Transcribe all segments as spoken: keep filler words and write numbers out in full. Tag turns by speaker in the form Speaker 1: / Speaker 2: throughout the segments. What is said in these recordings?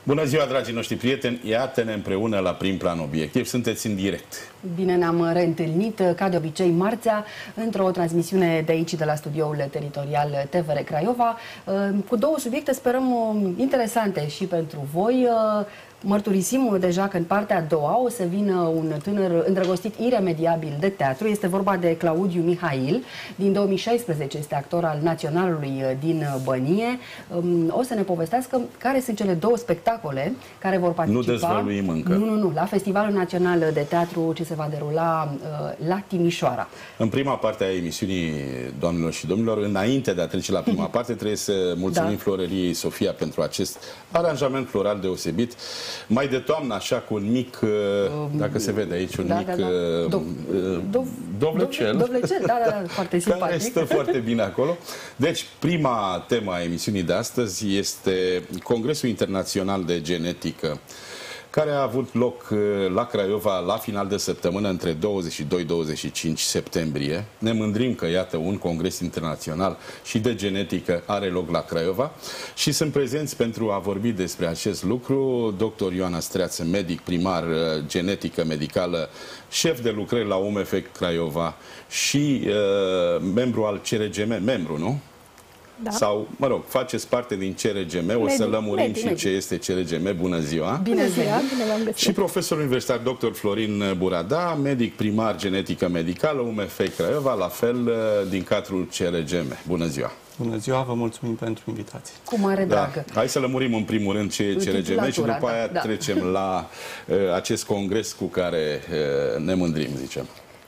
Speaker 1: Bună ziua, dragii noștri prieteni! Iată-ne împreună la Prim Plan Obiectiv. Sunteți în direct.
Speaker 2: Bine ne-am reîntâlnit, ca de obicei, marțea, într-o transmisiune de aici, de la studioul teritorial T V R Craiova, cu două subiecte, sperăm, interesante și pentru voi. Mărturisim deja că în partea a doua o să vină un tânăr îndrăgostit iremediabil de teatru. Este vorba de Claudiu Mihail. Din două mii șaisprezece este actor al Naționalului din Bănie. O să ne povestească care sunt cele două spectacole care vor participa.
Speaker 1: Nu dezvăluim încă.
Speaker 2: Nu, nu, nu. La Festivalul Național de Teatru ce se va derula uh, la Timișoara. În
Speaker 1: prima parte a emisiunii, doamnelor și domnilor, înainte de a trece la prima parte, trebuie să mulțumim da. Florăriei Sofia pentru acest aranjament floral deosebit. Mai de toamnă, așa, cu un mic, dacă se vede aici, un
Speaker 2: da,
Speaker 1: mic
Speaker 2: da, da. Do do
Speaker 1: dovlecel.
Speaker 2: Dovlecel, da, da, da, foarte simpatic.
Speaker 1: Care stă foarte bine acolo. Deci, prima temă a emisiunii de astăzi este Congresul Internațional de Genetică, care a avut loc la Craiova la final de săptămână între douăzeci și doi - douăzeci și cinci septembrie. Ne mândrim că, iată, un congres internațional și de genetică are loc la Craiova și sunt prezenți pentru a vorbi despre acest lucru doctor Ioana Streață, medic primar genetică medicală, șef de lucrări la U M F Craiova și uh, membru al C R G M, membru, nu? Da. Sau, mă rog, faceți parte din C R G M, o să lămurim medic, și medic. ce este C R G M. Bună ziua!
Speaker 2: Bună ziua! Bine v-am găsit!
Speaker 1: Și profesor universitar doctor Florin Burada, medic primar genetică medicală, U M F Craiova, la fel din cadrul C R G M. Bună ziua!
Speaker 3: Bună ziua, vă mulțumim pentru invitație.
Speaker 2: Cu mare dragă!
Speaker 1: Da. Hai să lămurim în primul rând ce e C R G M și după aia da. trecem la uh, acest congres cu care uh, ne mândrim, zicem.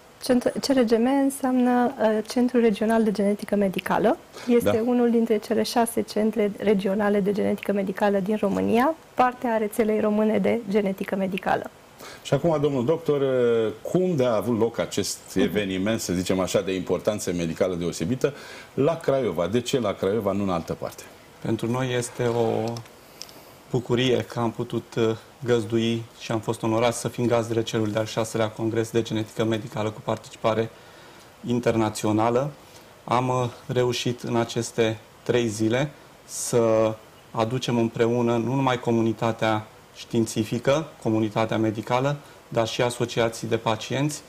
Speaker 4: C R G M înseamnă uh, Centrul Regional de Genetică Medicală. Este da. unul dintre cele șase centre regionale de genetică medicală din România, parte a rețelei române de genetică medicală.
Speaker 1: Și acum, domnul doctor, cum de a avut loc acest eveniment, să zicem așa, de importanță medicală deosebită, la Craiova? De ce la Craiova, nu în altă parte?
Speaker 3: Pentru noi este o bucurie că am putut găzdui și am fost onorați să fim gazdele celui de-al șaselea Congres de Genetică Medicală cu participare internațională. Am reușit în aceste trei zile să aducem împreună nu numai comunitatea științifică, comunitatea medicală, dar și asociații de pacienți,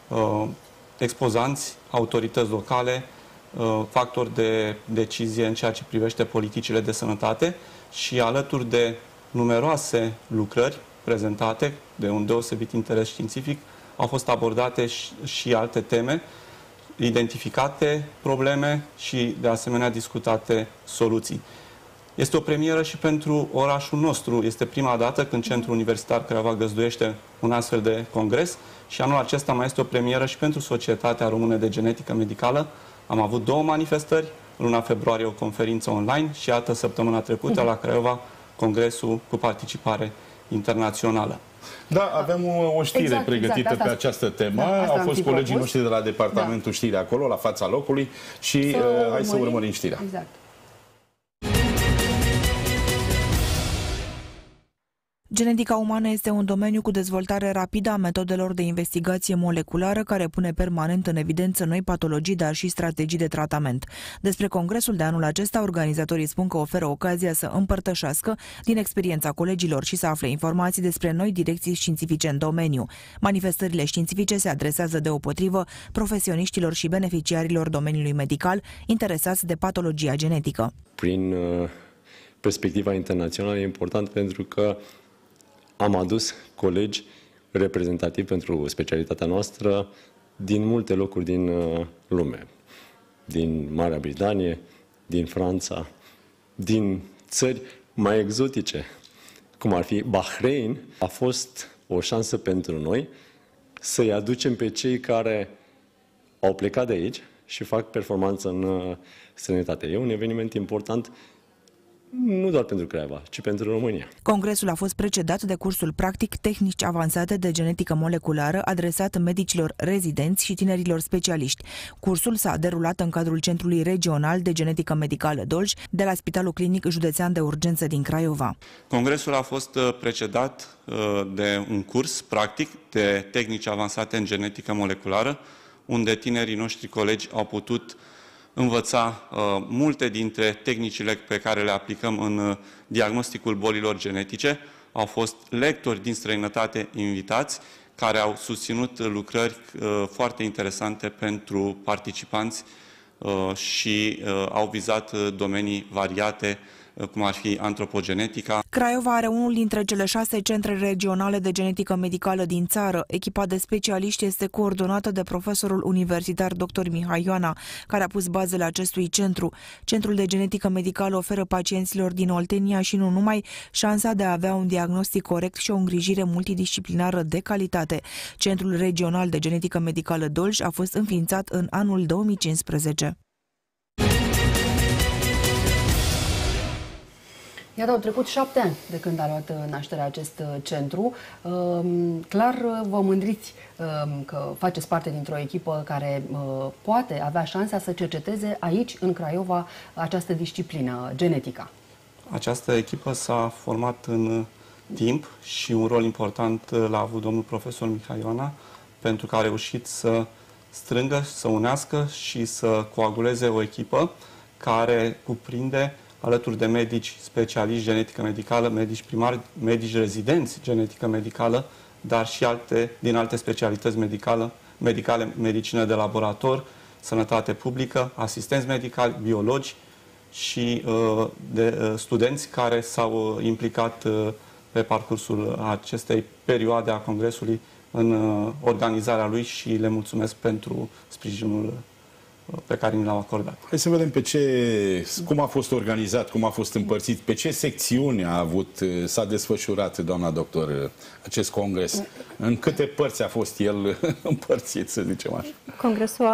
Speaker 3: expozanți, autorități locale, factori de decizie în ceea ce privește politicile de sănătate și alături de numeroase lucrări prezentate de un deosebit interes științific, au fost abordate și, și alte teme, identificate probleme și de asemenea discutate soluții. Este o premieră și pentru orașul nostru. Este prima dată când Centrul Universitar Craiova găzduiește un astfel de congres și anul acesta mai este o premieră și pentru Societatea Română de Genetică Medicală. Am avut două manifestări, în luna februarie o conferință online și iată săptămâna trecută la Craiova congresul cu participare internațională.
Speaker 1: Da, avem o, o știre exact, pregătită exact, pe această temă. Da, au fost colegii propus. noștri de la Departamentul da. Știri acolo, la fața locului și să uh, hai să urmărim știrea.
Speaker 2: Exact.
Speaker 5: Genetica umană este un domeniu cu dezvoltare rapidă a metodelor de investigație moleculară care pune permanent în evidență noi patologii, dar și strategii de tratament. Despre congresul de anul acesta, organizatorii spun că oferă ocazia să împărtășească din experiența colegilor și să afle informații despre noi direcții științifice în domeniu. Manifestările științifice se adresează deopotrivă profesioniștilor și beneficiarilor domeniului medical interesați de patologia genetică.
Speaker 6: Prin uh, perspectiva internațională e important pentru că am adus colegi reprezentativi pentru specialitatea noastră din multe locuri din lume. Din Marea Britanie, din Franța, din țări mai exotice, cum ar fi Bahrain. A fost o șansă pentru noi să-i aducem pe cei care au plecat de aici și fac performanță în străinătate. E un eveniment important nu doar pentru Craiova, ci pentru România.
Speaker 5: Congresul a fost precedat de cursul practic Tehnici avansate de genetică moleculară adresat medicilor rezidenți și tinerilor specialiști. Cursul s-a derulat în cadrul Centrului Regional de Genetică Medicală Dolj de la Spitalul Clinic Județean de Urgență din Craiova.
Speaker 3: Congresul a fost precedat de un curs practic de tehnici avansate în genetică moleculară, unde tinerii noștri colegi au putut învăța uh, multe dintre tehnicile pe care le aplicăm în uh, diagnosticul bolilor genetice. Au fost lectori din străinătate invitați care au susținut lucrări uh, foarte interesante pentru participanți uh, și uh, au vizat uh, domenii variate, cum ar fi antropogenetica.
Speaker 5: Craiova are unul dintre cele șase centre regionale de genetică medicală din țară. Echipa de specialiști este coordonată de profesorul universitar doctor Mihai Ioana, care a pus bazele acestui centru. Centrul de genetică medicală oferă pacienților din Oltenia și nu numai șansa de a avea un diagnostic corect și o îngrijire multidisciplinară de calitate. Centrul regional de genetică medicală Dolj a fost înființat în anul două mii cincisprezece.
Speaker 2: Iată, au trecut șapte ani de când a luat naștere acest centru. Clar vă mândriți că faceți parte dintr-o echipă care poate avea șansa să cerceteze aici, în Craiova, această disciplină, genetica.
Speaker 3: Această echipă s-a format în timp și un rol important l-a avut domnul profesor Mihai Ioana, pentru că a reușit să strângă, să unească și să coaguleze o echipă care cuprinde, alături de medici specialiști genetică medicală, medici primari, medici rezidenți genetică medicală, dar și alte, din alte specialități medicale, medicale, medicină de laborator, sănătate publică, asistenți medicali, biologi și uh, de, uh, studenți care s-au uh, implicat uh, pe parcursul acestei perioade a Congresului în uh, organizarea lui și le mulțumesc pentru sprijinul pe care ni l-au acordat.
Speaker 1: Hai să vedem pe ce, cum a fost organizat, cum a fost împărțit, pe ce secțiuni a avut, s-a desfășurat, doamna doctor, acest congres. În câte părți a fost el împărțit, să zicem așa?
Speaker 4: Congresul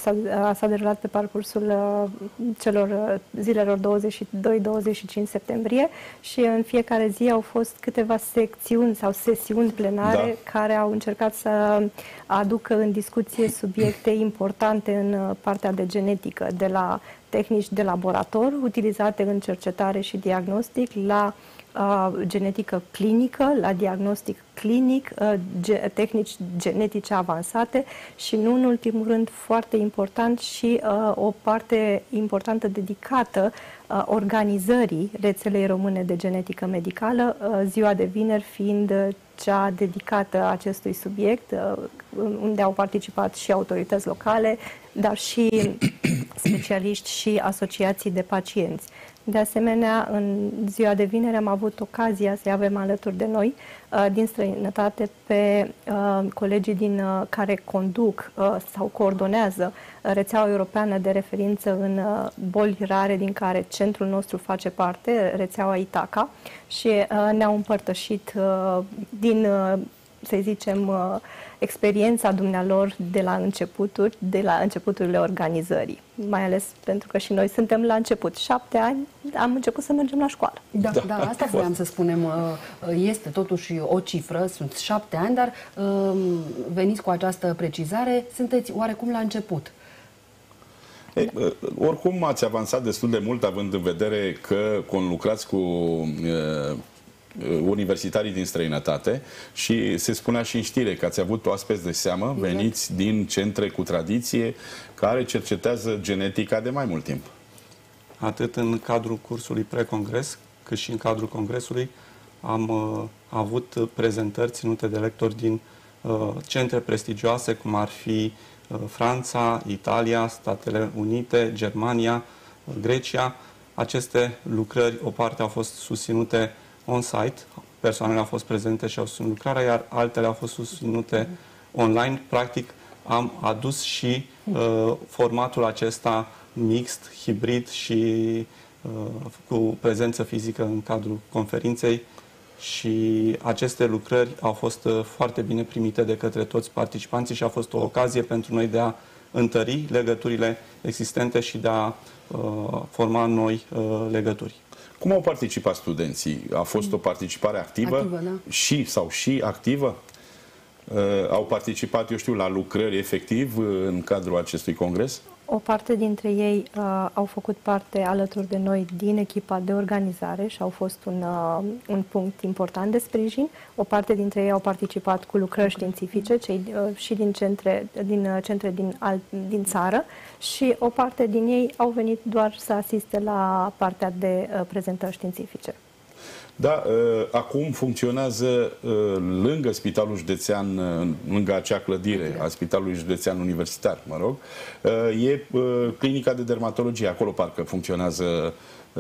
Speaker 4: s-a derulat pe parcursul uh, celor uh, zilelor douăzeci și doi douăzeci și cinci septembrie și în fiecare zi au fost câteva secțiuni sau sesiuni plenare da. care au încercat să aducă în discuție subiecte importante în uh, partea de genetică, de la tehnici de laborator utilizate în cercetare și diagnostic, la uh, genetică clinică, la diagnostic clinic, uh, ge tehnici genetice avansate și, nu în ultimul rând, foarte important, și uh, o parte importantă dedicată uh, organizării rețelei române de genetică medicală, uh, ziua de vineri fiind uh, cea dedicată acestui subiect, uh, unde au participat și autorități locale, dar și specialiști și asociații de pacienți. De asemenea, în ziua de vineri am avut ocazia să avem alături de noi, uh, din străinătate, pe uh, colegii din, uh, care conduc uh, sau coordonează rețeaua europeană de referință în uh, boli rare, din care centrul nostru face parte, rețeaua ITACA, și uh, ne-au împărtășit uh, din, uh, să zicem, uh, experiența dumnealor de la începuturi, de la începuturile organizării. Mai ales pentru că și noi suntem la început. Șapte ani am început să mergem la școală.
Speaker 2: Da, da, da, asta voiam să spunem. Este totuși o cifră, sunt șapte ani, dar veniți cu această precizare, sunteți oarecum la început.
Speaker 1: Ei, oricum ați avansat destul de mult, având în vedere că conlucrați cu uh, universitarii din străinătate și se spunea și în știre că ați avut oaspeți de seamă, exact, veniți din centre cu tradiție care cercetează genetica de mai mult timp.
Speaker 3: Atât în cadrul cursului precongres, cât și în cadrul congresului am uh, avut prezentări ținute de lectori din uh, centre prestigioase, cum ar fi uh, Franța, Italia, Statele Unite, Germania, uh, Grecia. Aceste lucrări, o parte au fost susținute on-site, persoanele au fost prezente și au susținut lucrarea, iar altele au fost susținute online. Practic, am adus și uh, formatul acesta mixt, hibrid și uh, cu prezență fizică în cadrul conferinței, și aceste lucrări au fost uh, foarte bine primite de către toți participanții și a fost o ocazie pentru noi de a întări legăturile existente și de a uh, forma noi uh, legături.
Speaker 1: Cum au participat studenții? A fost o participare activă,
Speaker 2: activă da.
Speaker 1: și sau și activă? Uh, au participat, eu știu, la lucrări efectiv în cadrul acestui congres?
Speaker 4: O parte dintre ei uh, au făcut parte alături de noi din echipa de organizare și au fost un, uh, un punct important de sprijin. O parte dintre ei au participat cu lucrări științifice, cei uh, și din centre din, uh, centre din, alt, din țară, și o parte din ei au venit doar să asiste la partea de uh, prezentări științifice.
Speaker 1: Da, acum funcționează lângă Spitalul Județean, lângă acea clădire a Spitalului Județean Universitar, mă rog, e clinica de dermatologie. Acolo parcă funcționează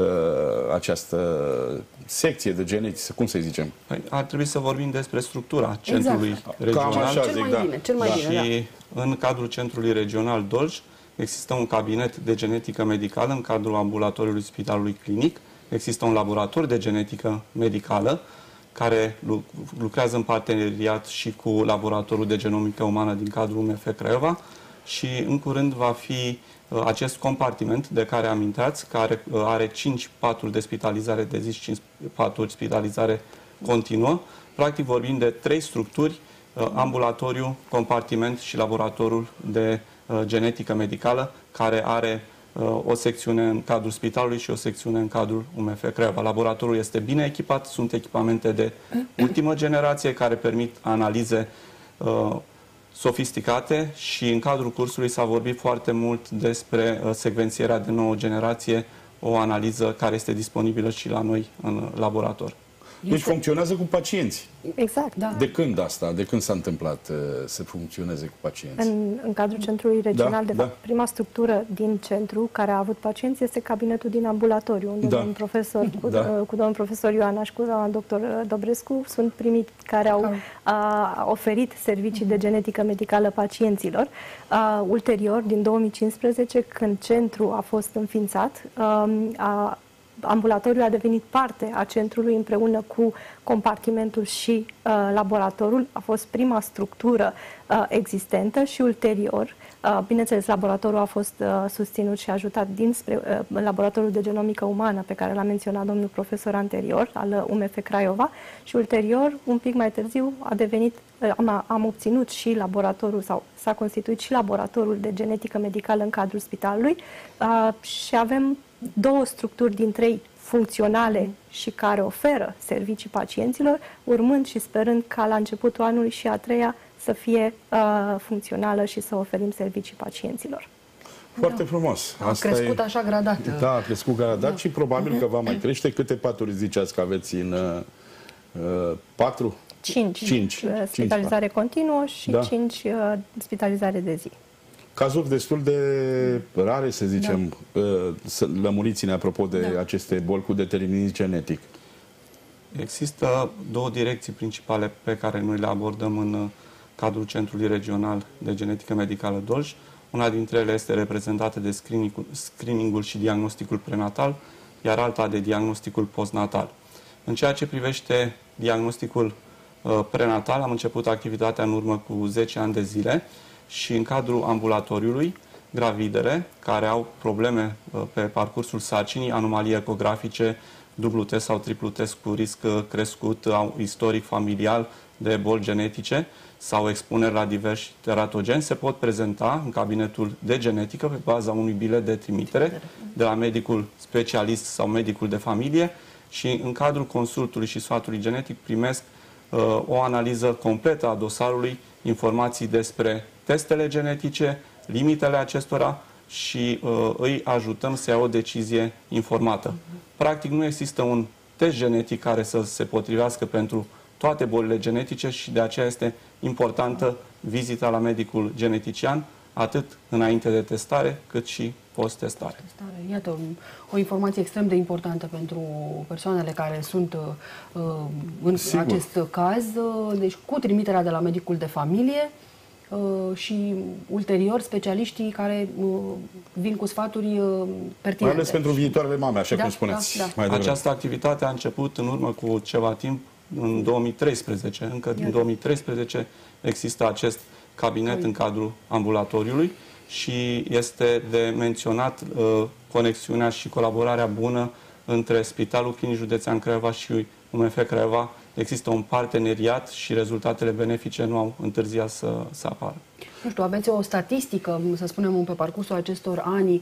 Speaker 1: această secție de genetică, cum să zicem?
Speaker 3: Păi, ar trebui să vorbim despre structura centrului
Speaker 2: exact.
Speaker 3: regional.
Speaker 1: Cam așa,
Speaker 2: cel
Speaker 1: zic,
Speaker 2: mai
Speaker 1: da.
Speaker 2: bine, cel mai
Speaker 3: și
Speaker 2: bine, da.
Speaker 3: În cadrul centrului regional Dolj există un cabinet de genetică medicală în cadrul ambulatoriului Spitalului Clinic. Există un laborator de genetică medicală care lucrează în parteneriat și cu laboratorul de genomică umană din cadrul U M F Craiova și în curând va fi uh, acest compartiment de care aminteați, care uh, are cinci paturi de spitalizare de zi și cinci paturi spitalizare continuă. Practic vorbim de trei structuri, uh, ambulatoriu, compartiment și laboratorul de uh, genetică medicală, care are o secțiune în cadrul spitalului și o secțiune în cadrul U M F Craiova. Laboratorul este bine echipat, sunt echipamente de ultimă generație care permit analize uh, sofisticate și în cadrul cursului s-a vorbit foarte mult despre uh, secvențierea de nouă generație, o analiză care este disponibilă și la noi în laborator.
Speaker 1: Deci este... funcționează cu pacienți.
Speaker 4: Exact, da.
Speaker 1: De când asta? De când s-a întâmplat uh, să funcționeze cu pacienți?
Speaker 4: În, în cadrul centrului regional,
Speaker 1: da,
Speaker 4: de
Speaker 1: da.
Speaker 4: fapt, prima structură din centru care a avut pacienți este cabinetul din ambulatoriu, unde
Speaker 1: da.
Speaker 4: domnul profesor, cu,
Speaker 1: da.
Speaker 4: cu domnul profesor Ioana și cu domnul doctor Dobrescu sunt primii care au a, oferit servicii de genetică medicală pacienților. A, ulterior, din două mii cincisprezece, când centrul a fost înființat, a, a ambulatoriul a devenit parte a centrului împreună cu compartimentul și uh, laboratorul. A fost prima structură uh, existentă și ulterior, uh, bineînțeles, laboratorul a fost uh, susținut și ajutat dinspre uh, laboratorul de genomică umană pe care l-a menționat domnul profesor anterior, al U M F Craiova, și ulterior, un pic mai târziu, a devenit, uh, am, am obținut și laboratorul, sau s-a constituit și laboratorul de genetică medicală în cadrul spitalului uh, și avem două structuri din trei funcționale și care oferă servicii pacienților, urmând și sperând ca la începutul anului și a treia să fie uh, funcțională și să oferim servicii pacienților.
Speaker 1: Foarte
Speaker 2: da.
Speaker 1: frumos.
Speaker 2: A Asta crescut e... așa gradat.
Speaker 1: Da, a crescut gradat
Speaker 2: da.
Speaker 1: și probabil că va mai crește. Câte paturi ziceați că aveți în uh, patru?
Speaker 4: Cinci.
Speaker 1: Cinci.
Speaker 4: Spitalizare
Speaker 1: Cinci.
Speaker 4: continuă și
Speaker 1: da.
Speaker 4: cinci uh, spitalizare de zi.
Speaker 1: Cazuri destul de rare, să zicem, da. Să lămuriți-ne apropo de da. aceste boli cu determinism genetic. Există două direcții principale pe care noi le abordăm în cadrul Centrului Regional de Genetică Medicală Dolj. Una dintre ele este reprezentată de screening-ul, screening-ul și diagnosticul prenatal, iar alta de diagnosticul postnatal. În ceea ce privește diagnosticul uh, prenatal, am început activitatea în urmă cu zece ani de zile, și în cadrul ambulatoriului, gravidele care au probleme pe parcursul sarcinii, anomalii ecografice, dublu test sau triplu test cu risc crescut, au istoric familial de boli genetice sau expuneri la diversi teratogeni, se pot prezenta în cabinetul de genetică pe baza unui bilet de trimitere de la medicul specialist sau medicul de familie și în cadrul consultului și sfatului genetic primesc uh, o analiză completă a dosarului, informații despre testele genetice, limitele acestora și uh, îi ajutăm să ia o decizie informată. Practic nu există un test genetic care să se potrivească pentru toate bolile genetice și de aceea este importantă vizita la medicul genetician, atât înainte de testare, cât și post-testare.
Speaker 2: Iată, o informație extrem de importantă pentru persoanele care sunt uh, în Sigur. acest caz, uh, deci cu trimiterea de la medicul de familie, Uh, și ulterior specialiștii care uh, vin cu sfaturi uh, pertinente. Mai
Speaker 1: ales pentru viitoarele mame, așa
Speaker 2: da,
Speaker 1: cum spuneți.
Speaker 2: Da, da.
Speaker 1: Mai
Speaker 3: Această activitate a început în urmă cu ceva timp, în două mii treisprezece. Încă din două mii treisprezece există acest cabinet în cadrul ambulatoriului și este de menționat uh, conexiunea și colaborarea bună între Spitalul Clinic Județean Craiova și U M F Craiova există un parteneriat și rezultatele benefice nu au întârziat să, să apară.
Speaker 2: Nu știu, aveți o statistică, să spunem, pe parcursul acestor ani,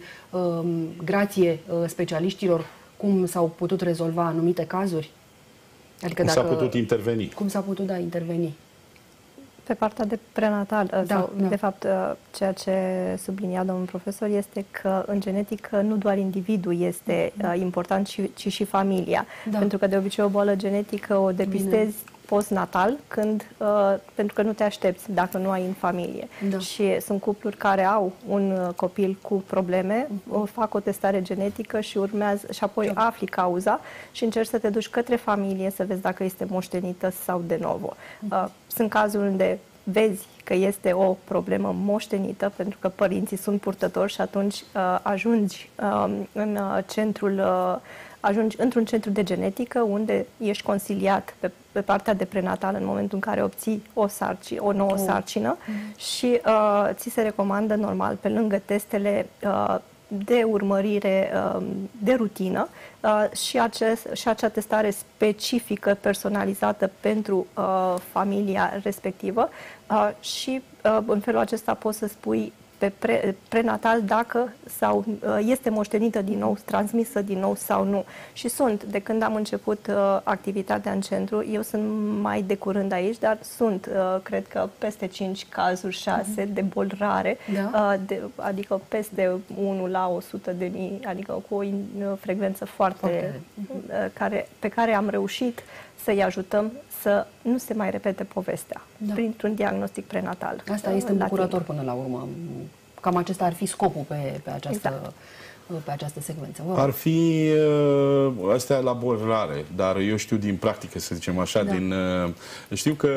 Speaker 2: grație specialiștilor, cum s-au putut rezolva anumite cazuri?
Speaker 1: Adică cum s-a putut interveni?
Speaker 2: Cum s-a putut, da, interveni?
Speaker 4: Pe partea de prenatal, da, sau,
Speaker 2: da.
Speaker 4: de fapt, ceea ce sublinia domnul profesor este că în genetică nu doar individul este da. important, ci, ci și familia. Da. Pentru că de obicei o boală genetică o depistezi Bine. postnatal, când, uh, pentru că nu te aștepți dacă nu ai în familie. Da. Și sunt cupluri care au un copil cu probleme, uh-huh. fac o testare genetică și urmează și apoi da. afli cauza și încerci să te duci către familie să vezi dacă este moștenită sau de novo. Uh-huh. Uh, sunt cazuri unde vezi că este o problemă moștenită pentru că părinții sunt purtători și atunci uh, ajungi uh, în uh, centrul uh, ajungi într-un centru de genetică unde ești consiliat pe, pe partea de prenatal în momentul în care obții o, sarci, o nouă oh. sarcină mm. și uh, ți se recomandă normal pe lângă testele uh, de urmărire uh, de rutină uh, și, acest, și acea testare specifică, personalizată pentru uh, familia respectivă uh, și uh, în felul acesta poți să spui pe pre, prenatal dacă sau este moștenită din nou, transmisă din nou sau nu. Și sunt, de când am început uh, activitatea în centru, eu sunt mai de curând aici, dar sunt, uh, cred că peste cinci cazuri, șase, uh-huh. de boli rare, da? uh, de, adică peste unu la o sută de mii, adică cu o uh, frecvență foarte, okay. uh, care, pe care am reușit să-i ajutăm să nu se mai repete povestea da. printr-un diagnostic prenatal.
Speaker 2: Asta este bucurător până la urmă. Cam acesta ar fi scopul pe, pe, această, exact. pe această secvență. Wow.
Speaker 1: Ar fi uh, astea la boli rare, dar eu știu din practică, să zicem așa, da. din, uh, știu că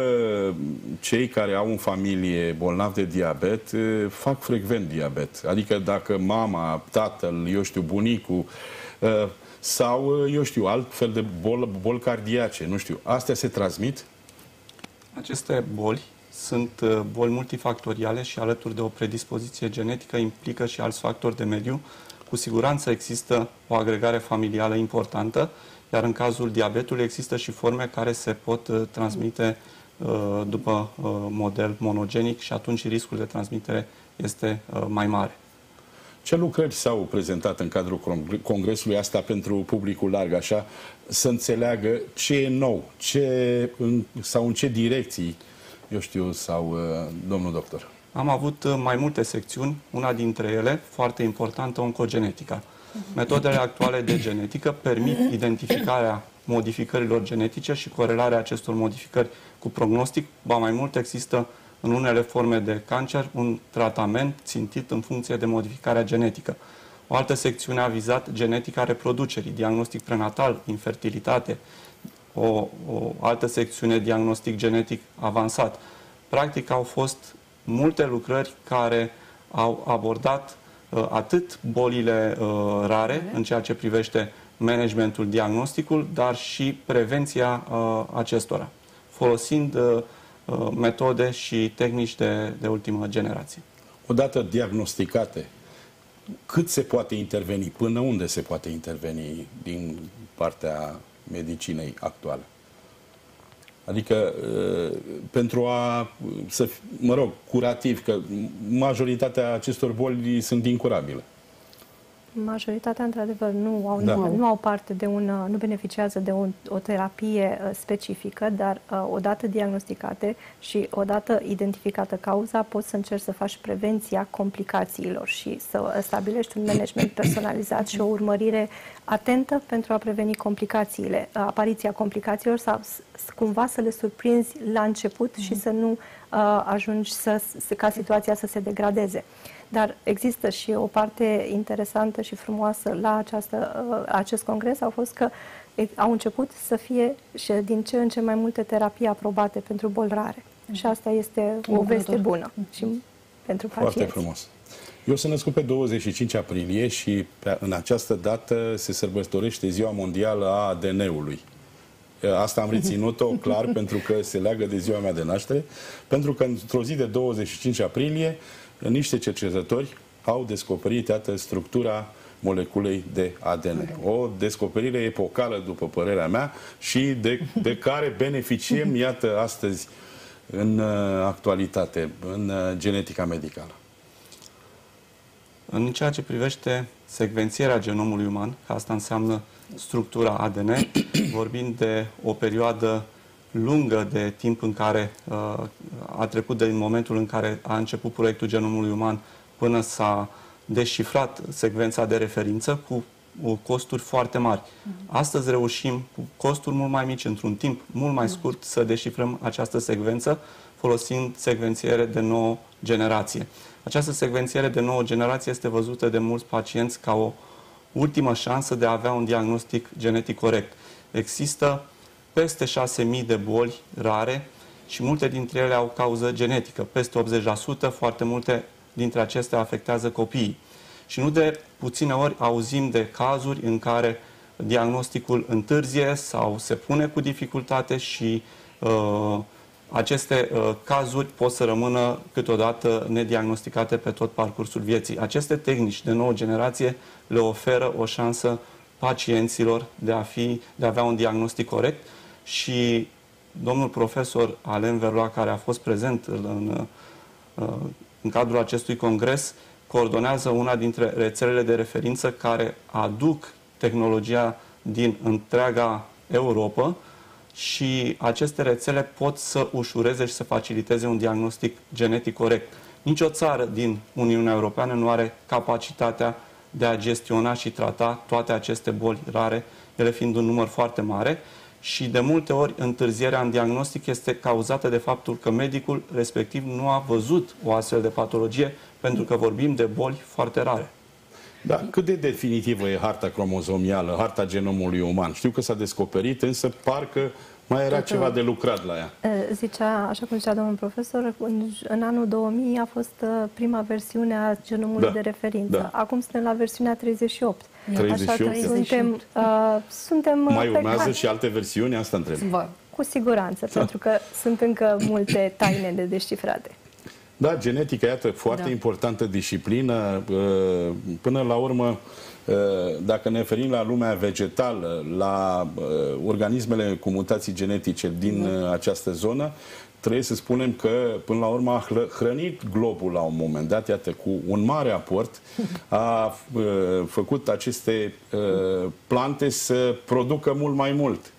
Speaker 1: cei care au în familie bolnavi de diabet uh, fac frecvent diabet. Adică dacă mama, tatăl, eu știu, bunicul, uh, sau, eu știu, alt fel de boli, boli cardiace, nu știu. Astea se transmit?
Speaker 3: Aceste boli sunt boli multifactoriale și alături de o predispoziție genetică implică și alți factori de mediu. Cu siguranță există o agregare familială importantă, iar în cazul diabetului există și forme care se pot transmite după model monogenic și atunci riscul de transmitere este mai mare.
Speaker 1: Ce lucrări s-au prezentat în cadrul congresului, asta pentru publicul larg, așa, să înțeleagă ce e nou, ce, în, sau în ce direcții, eu știu, sau domnul doctor?
Speaker 3: Am avut mai multe secțiuni, una dintre ele, foarte importantă, oncogenetica. Metodele actuale de genetică permit identificarea modificărilor genetice și corelarea acestor modificări cu prognostic. Ba mai mult, există în unele forme de cancer un tratament țintit în funcție de modificarea genetică. O altă secțiune a vizat genetica reproducerii, diagnostic prenatal, infertilitate. O, o altă secțiune, diagnostic genetic avansat. Practic au fost multe lucrări care au abordat uh, atât bolile uh, rare în ceea ce privește managementul, diagnosticul, dar și prevenția uh, acestora, folosind uh, metode și tehnici de, de ultimă generație.
Speaker 1: Odată diagnosticate, cât se poate interveni? Până unde se poate interveni din partea medicinei actuale? Adică pentru a, să, mă rog, curativ, că majoritatea acestor boli sunt incurabile.
Speaker 4: Majoritatea, într-adevăr, nu au,
Speaker 1: da.
Speaker 4: nu, nu au parte de un, nu beneficiază de un, o terapie uh, specifică, dar uh, odată diagnosticate și odată identificată cauza, poți să încerci să faci prevenția complicațiilor și să stabilești un management personalizat și o urmărire atentă pentru a preveni complicațiile, apariția complicațiilor sau cumva să le surprinzi la început mm-hmm. și să nu uh, ajungi să, ca situația să se degradeze. Dar există și o parte interesantă și frumoasă la această, acest congres, a fost că au început să fie și din ce în ce mai multe terapii aprobate pentru boli rare. Mm-hmm. Și asta este o veste bună și pentru pacienți.
Speaker 1: Foarte frumos. Eu sunt născut pe douăzeci și cinci aprilie și pe, în această dată se sărbătorește Ziua Mondială a A D N-ului. Asta am reținut-o clar pentru că se leagă de ziua mea de naștere, pentru că într-o zi de douăzeci și cinci aprilie niște cercetători au descoperit, iată, structura moleculei de A D N. O descoperire epocală, după părerea mea, și de, de care beneficiem, iată, astăzi, în actualitate, în genetica medicală.
Speaker 3: În ceea ce privește secvențierea genomului uman, că asta înseamnă structura A D N, vorbind de o perioadă lungă de timp în care uh, a trecut din momentul în care a început proiectul genomului uman până s-a descifrat secvența de referință cu costuri foarte mari. Astăzi reușim cu costuri mult mai mici, într-un timp mult mai scurt, să descifrăm această secvență folosind secvențiere de nouă generație. Această secvențiere de nouă generație este văzută de mulți pacienți ca o ultimă șansă de a avea un diagnostic genetic corect. Există peste șase mii de boli rare și multe dintre ele au cauză genetică. Peste optzeci la sută, foarte multe dintre acestea afectează copiii. Și nu de puține ori auzim de cazuri în care diagnosticul întârzie sau se pune cu dificultate și uh, aceste uh, cazuri pot să rămână câteodată nediagnosticate pe tot parcursul vieții. Aceste tehnici de nouă generație le oferă o șansă pacienților de a, fi, de a avea un diagnostic corect și domnul profesor Alain Verlois, care a fost prezent în, în cadrul acestui congres, coordonează una dintre rețelele de referință care aduc tehnologia din întreaga Europa și aceste rețele pot să ușureze și să faciliteze un diagnostic genetic corect. Nici o țară din Uniunea Europeană nu are capacitatea de a gestiona și trata toate aceste boli rare, ele fiind un număr foarte mare, și de multe ori întârzierea în diagnostic este cauzată de faptul că medicul respectiv nu a văzut o astfel de patologie, pentru că vorbim de boli foarte rare.
Speaker 1: Da, cât de definitivă e harta cromozomială, harta genomului uman? Știu că s-a descoperit, însă parcă mai era ceva de lucrat la ea.
Speaker 4: Zicea, așa cum zicea domnul profesor, în, în anul două mii a fost prima versiune a genomului da, de referință. Da. Acum suntem la versiunea treizeci și opt.
Speaker 1: treizeci și opt.
Speaker 4: Așa că suntem, uh, suntem
Speaker 1: mai urmează și alte versiuni? Asta întreb.
Speaker 4: Cu siguranță, da. Pentru că sunt încă multe taine de descifrate.
Speaker 1: Da, genetica, iată, foarte da. importantă disciplină. Până la urmă, dacă ne referim la lumea vegetală, la organismele cu mutații genetice din da. această zonă, trebuie să spunem că, până la urmă, a hrănit globul la un moment dat, iată, cu un mare aport, a făcut aceste plante să producă mult mai mult.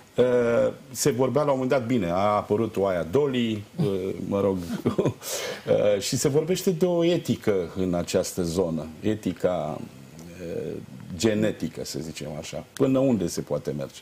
Speaker 1: Se vorbea la un moment dat, bine, a apărut oaia Dolly, mă rog, și se vorbește de o etică în această zonă, etica genetică, să zicem așa. Până unde se poate merge?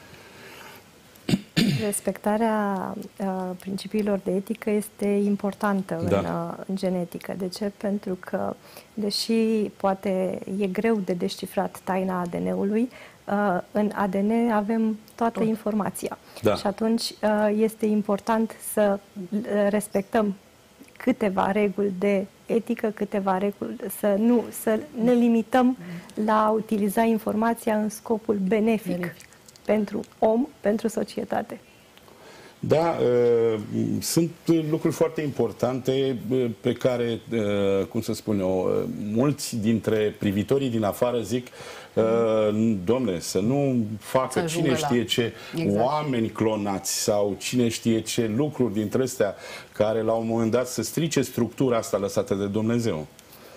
Speaker 4: Respectarea uh, principiilor de etică este importantă da. în, uh, în genetică. De ce? Pentru că, deși poate e greu de descifrat taina A D N-ului, uh, în A D N avem toată Tot. informația. Da. Și atunci uh, este important să uh, respectăm câteva reguli de etică, câteva reguli, să nu să ne limităm la a utiliza informația în scopul benefic. benefic. Pentru om, pentru societate.
Speaker 1: Da, uh, sunt lucruri foarte importante uh, pe care, uh, cum să spun eu, uh, mulți dintre privitorii din afară zic, uh, dom'le, să nu facă să cine știe la... ce exact. oameni clonați sau cine știe ce lucruri dintre astea care la un moment dat să strice structura asta lăsată de Dumnezeu.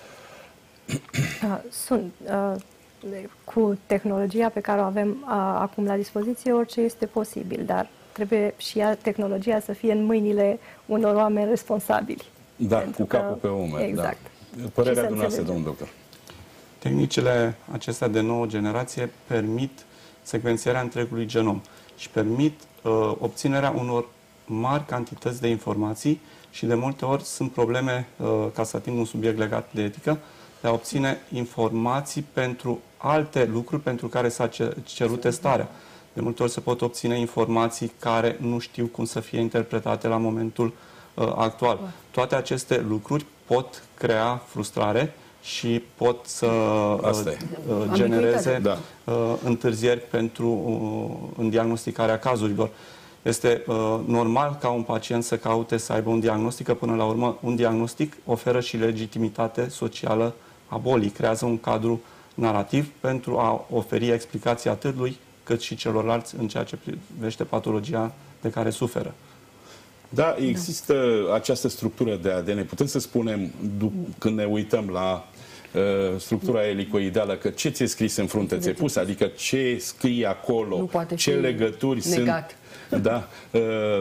Speaker 4: Uh, sunt... Uh... Cu tehnologia pe care o avem a, acum la dispoziție, orice este posibil, dar trebuie și ea, tehnologia să fie în mâinile unor oameni responsabili.
Speaker 1: Da, cu capul pe umeri.
Speaker 4: Exact.
Speaker 1: Da. Părerea dumneavoastră, domnul doctor.
Speaker 3: Tehnicile acestea de nouă generație permit secvențierea întregului genom și permit uh, obținerea unor mari cantități de informații și de multe ori sunt probleme, uh, ca să ating un subiect legat de etică, de a obține informații pentru alte lucruri pentru care s-a cerut testarea. De multe ori se pot obține informații care nu știu cum să fie interpretate la momentul uh, actual. Toate aceste lucruri pot crea frustrare și pot să uh, uh, genereze da. uh, întârzieri pentru uh, în diagnosticarea cazurilor. Este uh, normal ca un pacient să caute să aibă un diagnostic, că până la urmă un diagnostic oferă și legitimitate socială a bolii, creează un cadru narativ pentru a oferi explicații atât lui cât și celorlalți în ceea ce privește patologia de care suferă.
Speaker 1: Da, există da. această structură de A D N. Putem să spunem, când ne uităm la uh, structura elicoidală, că ce ți-e scris în frunte ți-e pus, adică ce scrie acolo, ce legături negat. sunt. Da, uh,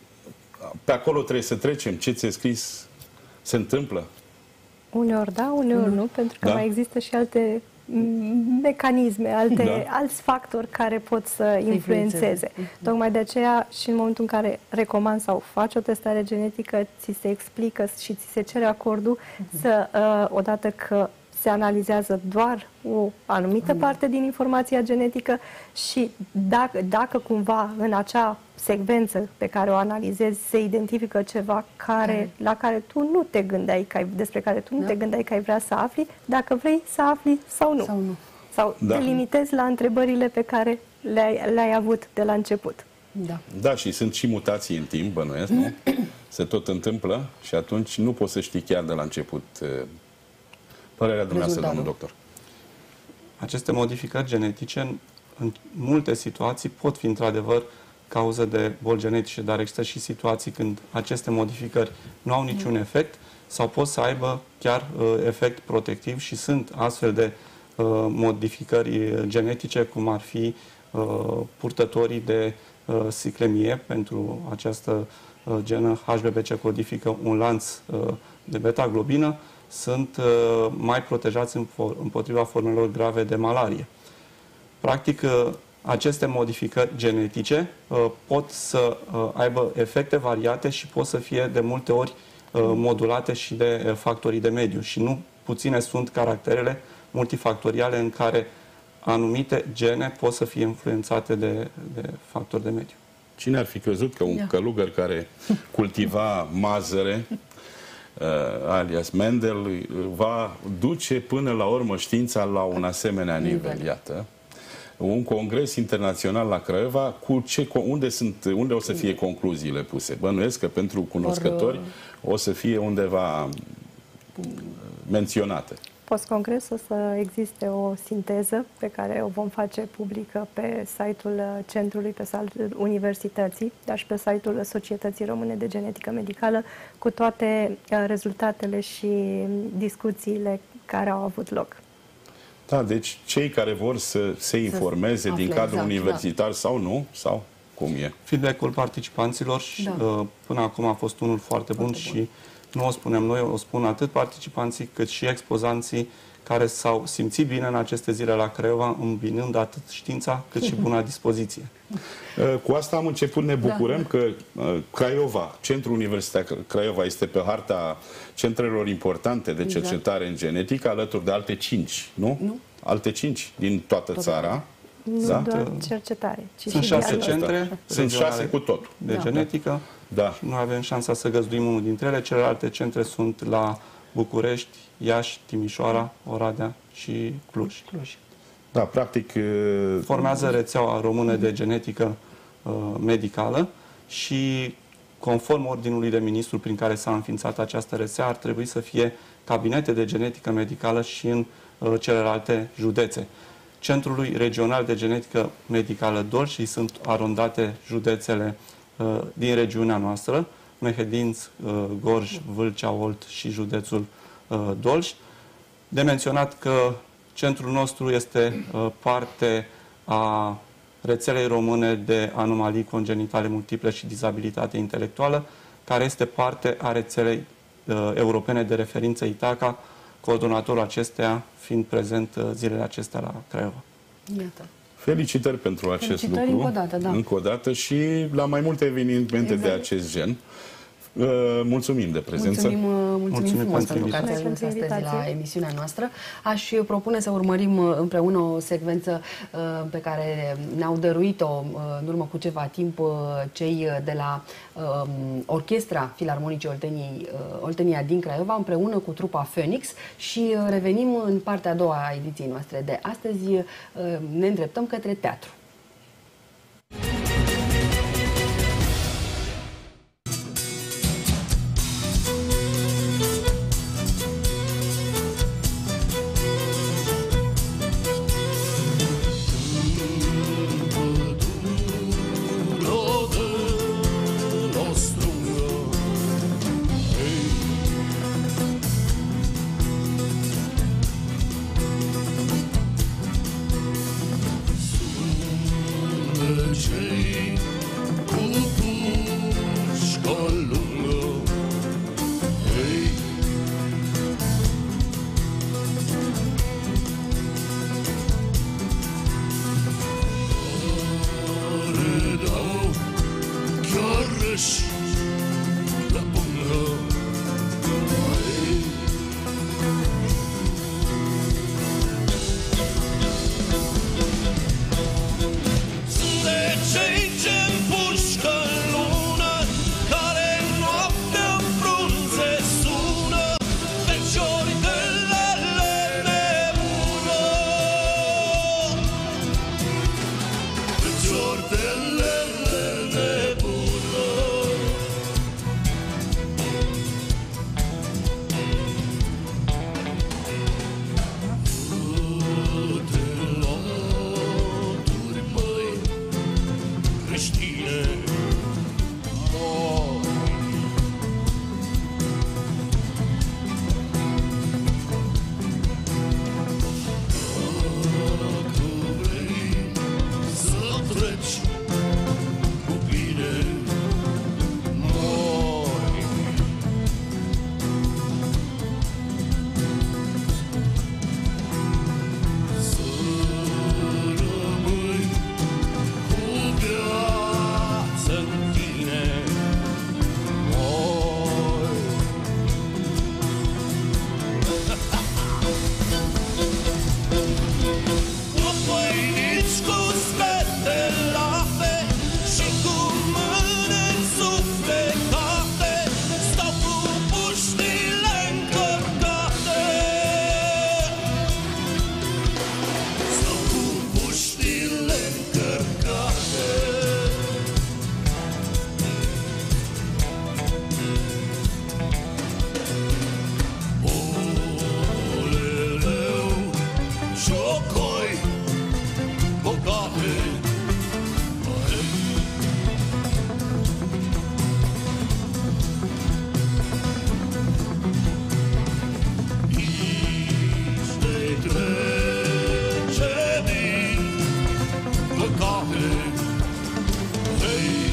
Speaker 1: pe acolo trebuie să trecem. Ce ți-e scris se întâmplă?
Speaker 4: Uneori da, uneori mm. nu, pentru că da. mai există și alte mecanisme, alte, da. alți factori care pot să influențeze. Tocmai de aceea și în momentul în care recomand sau faci o testare genetică, ți se explică și ți se cere acordul uh-huh. să, uh, odată că se analizează doar o anumită parte din informația genetică și dacă, dacă cumva în acea secvență pe care o analizezi se identifică ceva care, mm. la care tu nu te gândeai, că ai, despre care tu nu da. te gândeai că ai vrea să afli, dacă vrei să afli sau nu. Sau, nu. sau da. te limitezi la întrebările pe care le-ai, le-ai avut de la început.
Speaker 2: Da.
Speaker 1: Da, și sunt și mutații în timp, bănuiesc, nu? Se tot întâmplă și atunci nu poți să știi chiar de la început. Părerea dumneavoastră, domnul doctor.
Speaker 3: Aceste modificări genetice, în, în multe situații, pot fi într-adevăr cauză de boli genetice, dar există și situații când aceste modificări nu au niciun efect sau pot să aibă chiar uh, efect protectiv și sunt astfel de uh, modificări genetice, cum ar fi uh, purtătorii de uh, siclemie. Pentru această uh, genă H B B C codifică un lanț uh, de beta-globină, sunt uh, mai protejați împotriva formelor grave de malarie. Practic, uh, aceste modificări genetice uh, pot să uh, aibă efecte variate și pot să fie de multe ori uh, modulate și de uh, factorii de mediu. Și nu puține sunt caracterele multifactoriale în care anumite gene pot să fie influențate de, de factori de mediu.
Speaker 1: Cine ar fi crezut că un yeah. călugăr care cultiva mazăre, uh, alias Mendel, va duce până la urmă știința la un asemenea nivel, iată. Un congres internațional la Craiova, cu ce, unde, sunt, unde o să fie concluziile puse? Bănuiesc că pentru cunoscători o să fie undeva menționate.
Speaker 4: Post-congres o să existe o sinteză pe care o vom face publică pe site-ul Centrului, pe site-ul Universității, dar și pe site-ul Societății Române de Genetică Medicală, cu toate rezultatele și discuțiile care au avut loc.
Speaker 1: Da, deci cei care vor să se informeze să din cadrul exact, universitar da. sau nu, sau cum e?
Speaker 3: Feedback-ul participanților și, da. până acum a fost unul foarte bun, foarte bun și nu o spunem noi, o spun atât participanții cât și expozanții care s-au simțit bine în aceste zile la Craiova, îmbinând atât știința cât și buna dispoziție.
Speaker 1: Cu asta am început, ne bucurăm da. că Craiova, Centrul Universitar Craiova este pe harta centrelor importante de cercetare exact. în genetică, alături de alte cinci, nu? Nu. Alte cinci din toată Tot țara.
Speaker 4: Nu da? doar cercetare, ci
Speaker 3: Sunt
Speaker 4: și
Speaker 3: șase centre.
Speaker 1: Sunt șase cu tot.
Speaker 3: De
Speaker 4: da.
Speaker 3: genetică.
Speaker 1: Da.
Speaker 3: Noi avem șansa să găzduim unul dintre ele. Celelalte centre sunt la București, Iași, Timișoara, Oradea și Cluj. Cluj.
Speaker 1: Da, practic...
Speaker 3: Formează rețeaua română de genetică uh, medicală și, conform ordinului de ministru prin care s-a înființat această rețea, ar trebui să fie cabinete de genetică medicală și în uh, celelalte județe. Centrului Regional de Genetică Medicală Dolj și sunt arondate județele uh, din regiunea noastră, Mehedinți, uh, Gorj, Vâlcea, Olt și județul uh, Dolj. De menționat că centrul nostru este uh, parte a rețelei române de anomalii congenitale multiple și dizabilitate intelectuală, care este parte a rețelei uh, europene de referință I T A C A, coordonatorul acesteia fiind prezent uh, zilele acestea la Craiova.
Speaker 2: Iată.
Speaker 1: Felicitări pentru acest
Speaker 2: Felicitări
Speaker 1: lucru.
Speaker 2: Încă o dată, da.
Speaker 1: Încă o dată și la mai multe evenimente exact. de acest gen. Uh, mulțumim de prezență.
Speaker 2: Mulțumim, mulțumim, mulțumim frumos pentru că ați
Speaker 4: ajuns
Speaker 2: astăzi la emisiunea noastră. Aș propune să urmărim împreună o secvență uh, pe care ne-au dăruit-o uh, în urmă cu ceva timp uh, cei de la uh, Orchestra Filarmonicii Olteniei, uh, Oltenia din Craiova, împreună cu trupa Phoenix și uh, revenim în partea a doua a ediției noastre de astăzi. Uh, ne îndreptăm către teatru.
Speaker 7: Cei cu pușcă lungă, hei. Care dau chiar răși la pungă, hei. Cei ce împușcă în lună, care noaptea în frunze sună, feciori de lele nebună, feciori de lele nebună. De loturi, măi, creștine mori. Dacă vrei să treci cu bine, mori. Să rămâi cu viață-n tine, mori. Apoi nici cu spete lafe și cu mâini suflecate stau cu puștile încărcate. Stau cu puștile încărcate. Oleleu, ciocoi bogate, nici de trece din păcate, hei.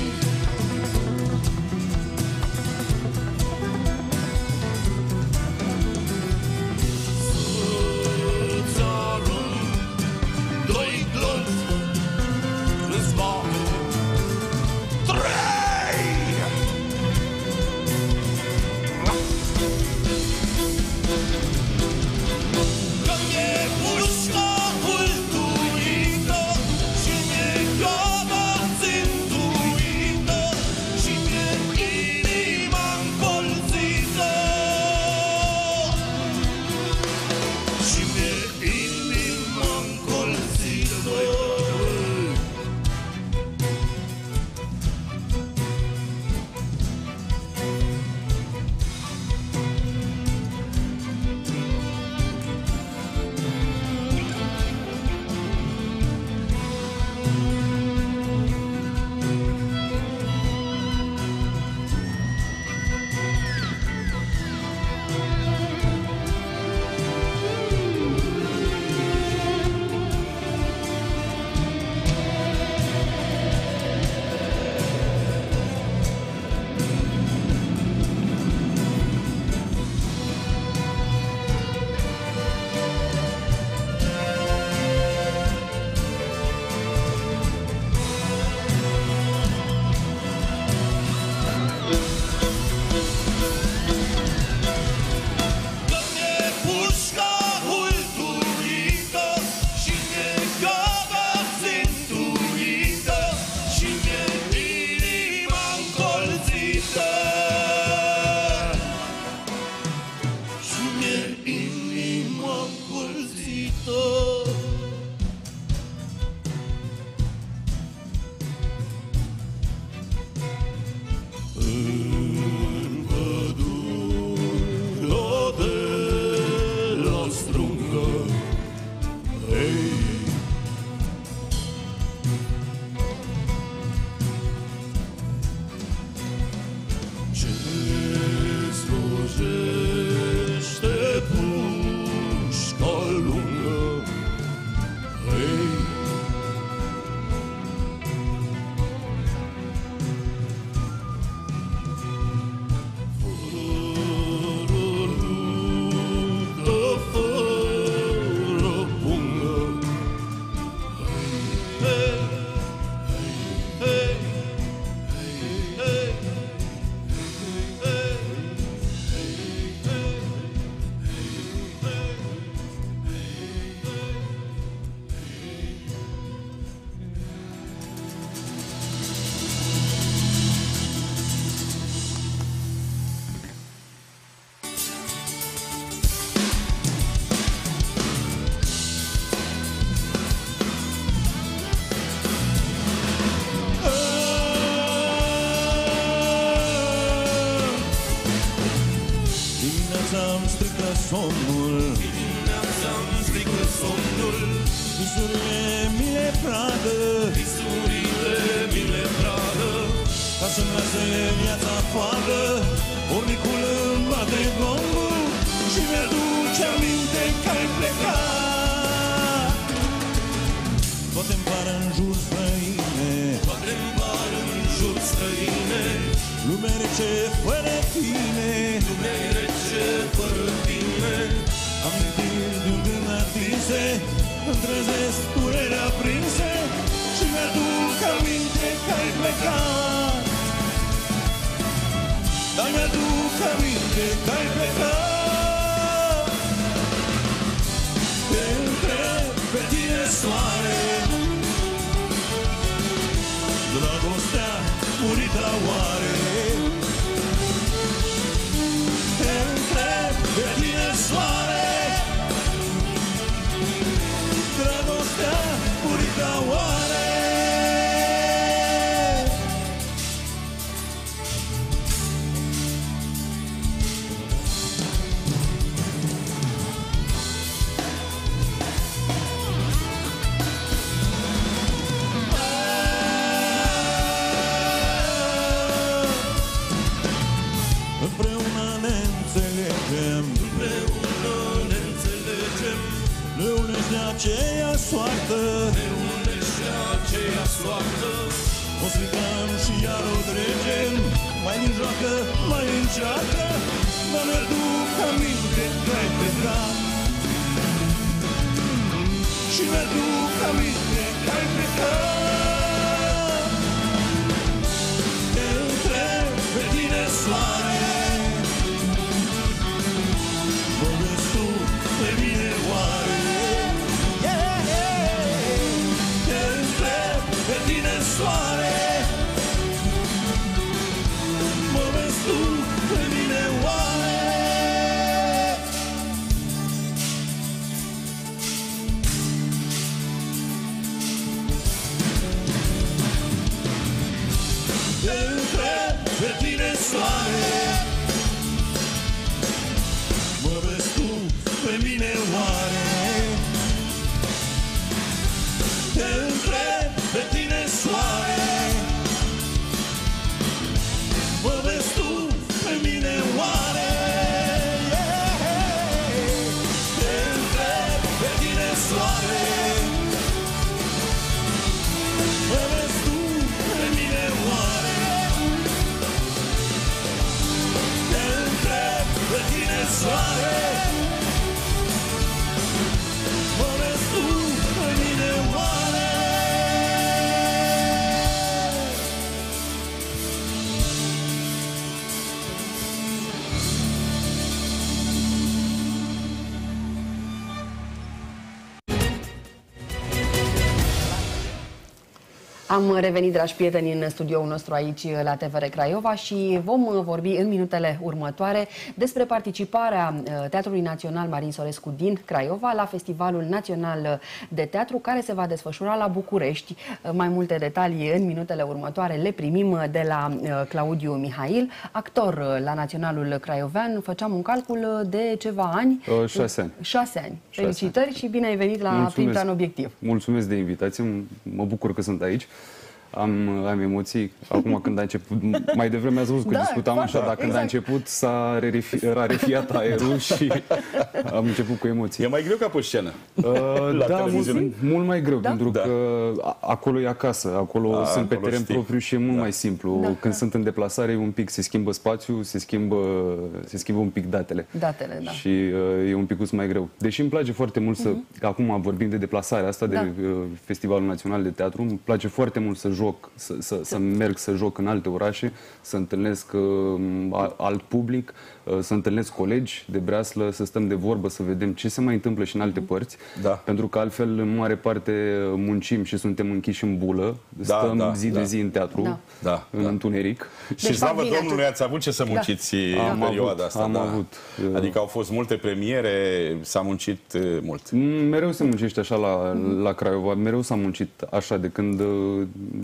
Speaker 7: Să-ți arunc doi glonți în spate, trei! Că mi-e pușca hulturită și mi-e gata somnul, dimineața-mi strică somnul, visurile mi le pradă, visurile mi le pradă, ca să-mi lasă viața afară, pornicul îmi bate gongul și mi-aduce aminte că ai plecat. Toate-mi par în jur străine, toate-mi par în jur străine, lumea rece fără tine, lumea rece fără tine. Amintiri de-un gând atinse, îmi trezesc durere aprinse și mi-aduc aminte că ai plecat. Dar mi-aduc aminte că ai plecat. Te întreb pe tine, soare, dragostea murită oare? Te întreb pe tine, soare, dragostea murită oare? Împreună ne înțelegem, împreună ne înțelegem, ne unește aceea soartă, ne unește aceea soartă. O stricăm și iar o trecem, mai din joacă, mai încearcă, dar mi-aduc aminte că ai plecat. Și mi-aduc aminte că ai plecat. Te întreb pe tine, soare, vorbesc tu pe mine oare? Yeah, yeah. Te întreb pe tine, soare, vorbesc tu pe mine oare? Te întreb pe tine, soare, mă vezi tu pe mine oare? Te întreb pe tine, soare, mă vezi tu pe mine oare? Te întreb pe tine, soare, mă vezi tu pe mine oare? Te întreb pe tine, soare, mă vezi tu pe mine oare?
Speaker 2: Am revenit, dragi prieteni, în studioul nostru aici la T V R Craiova și vom vorbi în minutele următoare despre participarea Teatrului Național Marin Sorescu din Craiova la Festivalul Național de Teatru, care se va desfășura la București. Mai multe detalii în minutele următoare le primim de la Claudiu Mihail, actor la Naționalul Craiovean. Făceam un calcul de ceva ani.
Speaker 8: Uh, șase ani.
Speaker 2: Șase ani. Felicitări și bine ai venit la Prim Plan Obiectiv.
Speaker 8: Mulțumesc de invitație, mă bucur că sunt aici. Am, am emoții. Acum când a început, mai devreme ați văzut că
Speaker 2: da,
Speaker 8: discutam așa, dar când exact. a început s-a rarefiat aerul și am început cu emoții.
Speaker 1: E mai greu ca pe scenă.
Speaker 8: Uh, da, mult, mult mai greu, da? pentru
Speaker 1: da.
Speaker 8: că acolo e acasă, acolo a, sunt acolo pe teren știi. propriu și e mult da. mai simplu. Da. Când da. sunt în deplasare, un pic se schimbă spațiul, se schimbă, se schimbă un pic datele.
Speaker 2: Datele, da.
Speaker 8: Și uh, e un pic mai greu. Deși îmi place foarte mult să, uh-huh. acum vorbim de deplasarea asta, da. de uh, Festivalul Național de Teatru, îmi place foarte mult să joc, să, să, să merg să joc în alte orașe, să întâlnesc uh, alt public, uh, să întâlnesc colegi de breaslă, să stăm de vorbă, să vedem ce se mai întâmplă și în alte părți. Da. Pentru că altfel, în mare parte, muncim și suntem închiși în bulă, da, stăm da, zi da. de zi în teatru, da. Da, în da. întuneric.
Speaker 1: Deci, și slavă Domnului, ați avut ce să munciți da. în perioada asta.
Speaker 8: Am
Speaker 1: da.
Speaker 8: avut.
Speaker 1: Adică au fost multe premiere, s-a muncit mult.
Speaker 8: Mereu se muncește așa la, la Craiova, mereu s-a muncit așa de când, de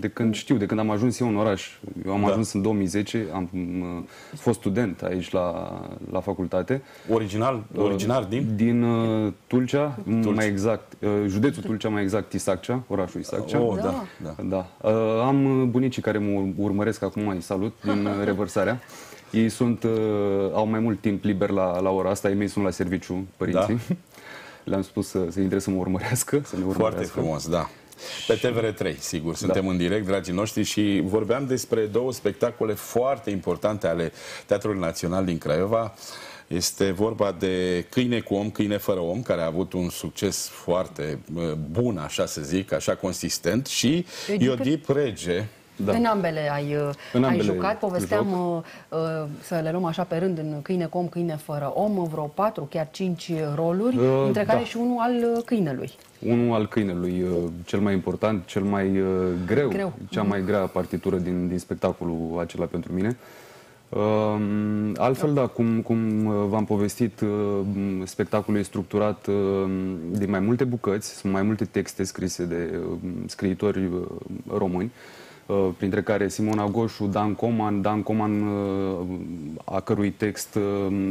Speaker 8: de când știu, de când am ajuns eu în oraș. Eu am
Speaker 1: Da.
Speaker 8: ajuns în două mii zece, am uh, fost student aici la, la facultate.
Speaker 1: Original, originar din?
Speaker 8: Din uh, Tulcea,
Speaker 1: Tulcea.
Speaker 8: mai exact, uh, județul Tulcea, mai exact Isaccea, orașul Isaccea.
Speaker 1: Oh, da, da.
Speaker 8: Da. Uh, am bunicii care mă urmăresc acum, îi salut, din uh, Revărsarea. Ei sunt, uh, au mai mult timp liber la, la ora asta, ei mei sunt la serviciu, părinții. Da. Le-am spus să, să intre să mă urmărească, să ne urmărească.
Speaker 1: Foarte frumos, da. Pe T V R trei, sigur, suntem da. în direct, dragii noștri, și vorbeam despre două spectacole foarte importante ale Teatrului Național din Craiova. Este vorba de Câine cu om, câine fără om, care a avut un succes foarte bun, așa să zic, așa consistent, și Iodip Rege.
Speaker 2: Da. În ambele ai,
Speaker 8: în
Speaker 2: ai
Speaker 8: ambele
Speaker 2: jucat, povesteam, uh, să le luăm așa pe rând, în Câine cu om, câine fără om, vreo patru, chiar cinci roluri, uh, dintre care da. și unul al câinelui.
Speaker 8: Unul al câinelui, uh, cel mai important, cel mai uh, greu, greu, cea mai grea partitură din, din spectacolul acela pentru mine. Uh, altfel, da, cum, cum v-am povestit, uh, spectacolul e structurat uh, din mai multe bucăți, sunt mai multe texte scrise de uh, scriitori uh, români, Uh, printre care Simona Goșu, Dan Coman, Dan Coman uh, a cărui text uh,